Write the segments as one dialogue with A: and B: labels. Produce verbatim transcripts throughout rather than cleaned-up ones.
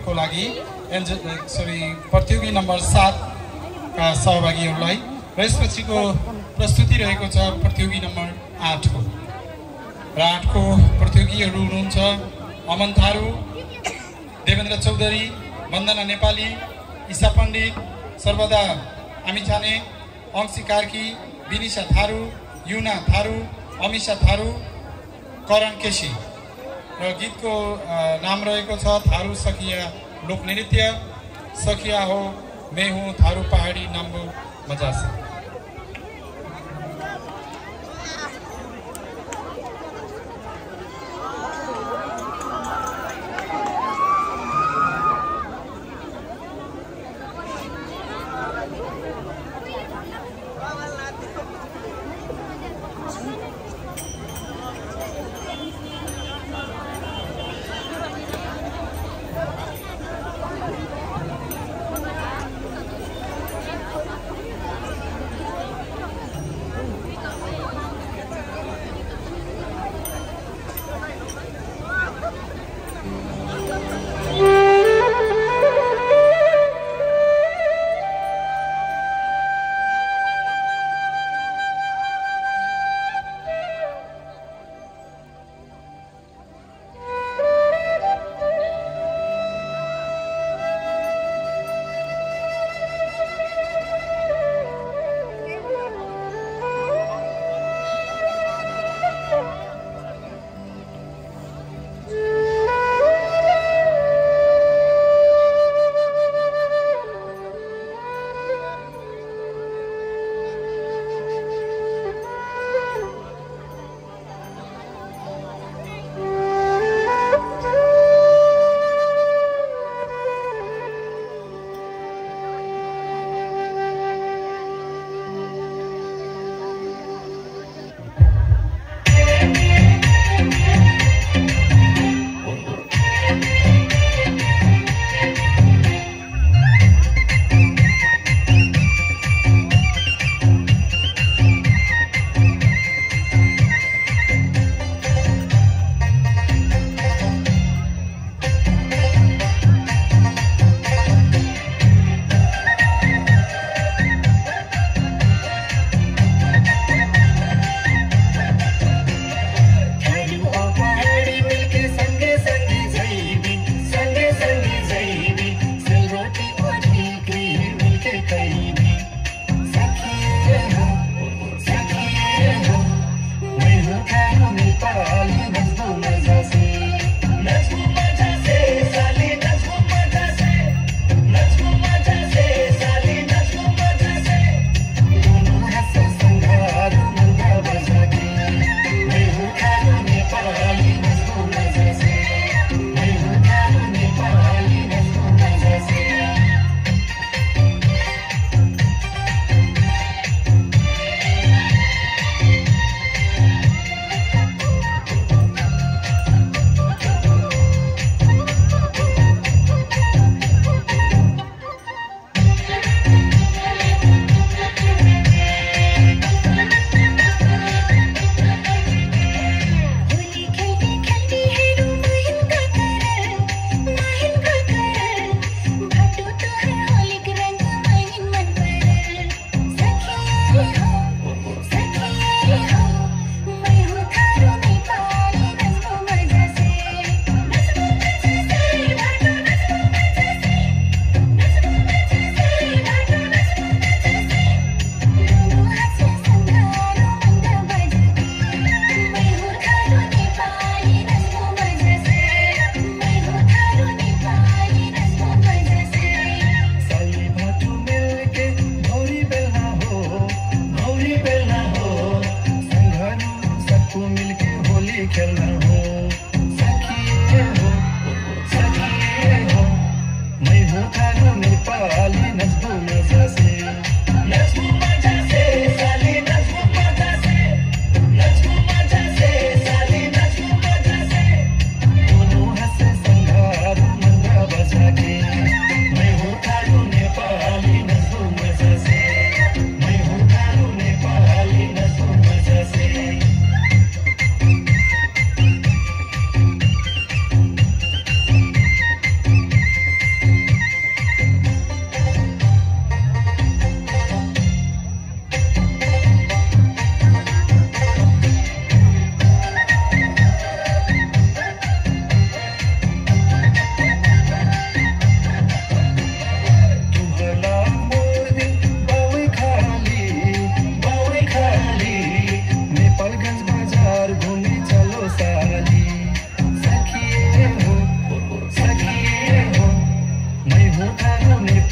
A: को लागि सरी प्रतियोगी नम्बर सात का सहभागीहरूलाई र यसपछिको प्रस्तुति रहेको छ प्रतियोगी नम्बर आठ को र आठ को प्रतियोगीहरू हुनुहुन्छ अमन थारू, देवेन्द्र चौधरी, वन्दना नेपाली, ईशा पण्डित, सर्वदा आमिछाने, अंशी कार्की, विनिशा थारू, युना थारू, अमिशा थारू, करण केसी र गीतको नाम रहेको छ थारू सखिया लोक नृत्य सखिया हो मैं हूँ थारू पहाड़ी नम्बू मजा से।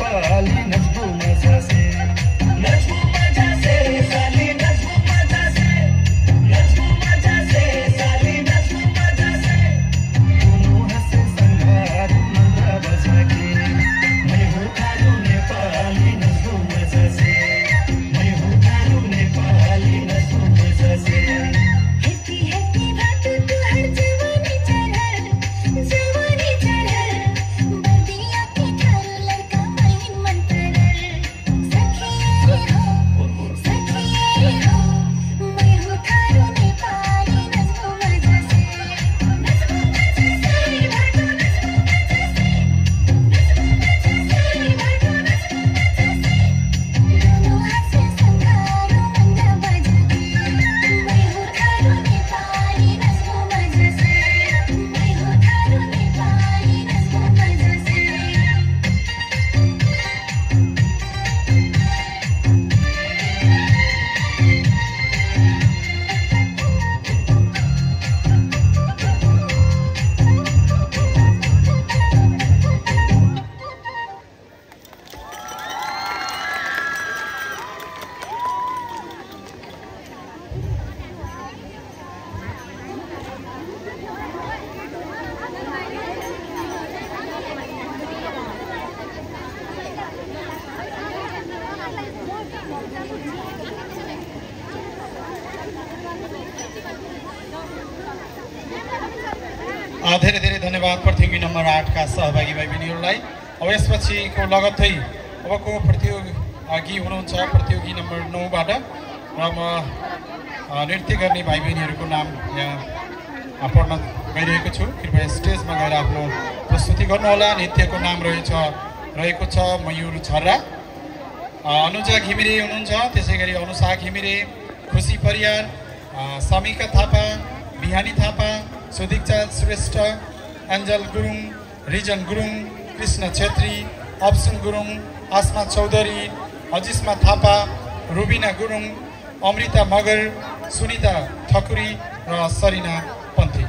B: नेपाली नच्बो मजा से नच्बो मजा से साली नच्बो मजा से नच्बो मजा से साली नच्बो मजा से दोनों हंसे संगार मंगला बजा के मैं हूँ थारू नेपाली नच्बो मजा से मैं हूँ थारू नेपाली नच्बो मजा से हैप्पी हैप्पी बात तू हर जवानी चढ़ जवानी चढ़ बदिया के थारू लड़का माइन मन तरल सखिए रे हो सखिए रे हो मैं हूँ थारू नेपाली नच्बो मजा से नच्बो मजा से भाटो नच्बो मजा से नच्बो मजा से भाटो नच्बो मजा से दोनों हाथ से संगारो मंगला बजा के मैं हूँ थारू नेपाली नच्बो मजा से मैं हूँ थारू नेपाली नच्बो मजा से
A: अ, धेरै धेरै धन्यवाद प्रतियोगी नम्बर आठका सहभागी भाइ बहिनीहरूलाई। अब यसपछिको लगत्तै अबको प्रतियोगी हुनुहुन्छ प्रतियोगी नम्बर नौबाट र म अ, नृत्य गर्ने भाइ बहिनीहरूको नाम यहाँ पढ्न गइरहेको छु। कृपया स्टेजमा गएर आफ्नो प्रस्तुति गर्नुहोला। नृत्यको नाम रहेछ रहेको छ मयूर छर्रा। अ, अनुजा घिमिरे हुनुहुन्छ, त्यसै गरी अनुषा घिमिरे, खुसी परियार, अ, समिका थापा, बिहानी थापा, सुदीक्षा श्रेष्ठ, एन्जल गुरुङ, रिजन गुरुङ, कृष्ण छेत्री, अप्सन गुरुङ, आसमा चौधरी, अजिस्मा थापा, रुबिना गुरुङ, अमृता मगर, सुनिता ठकुरी र सरिना पन्थी।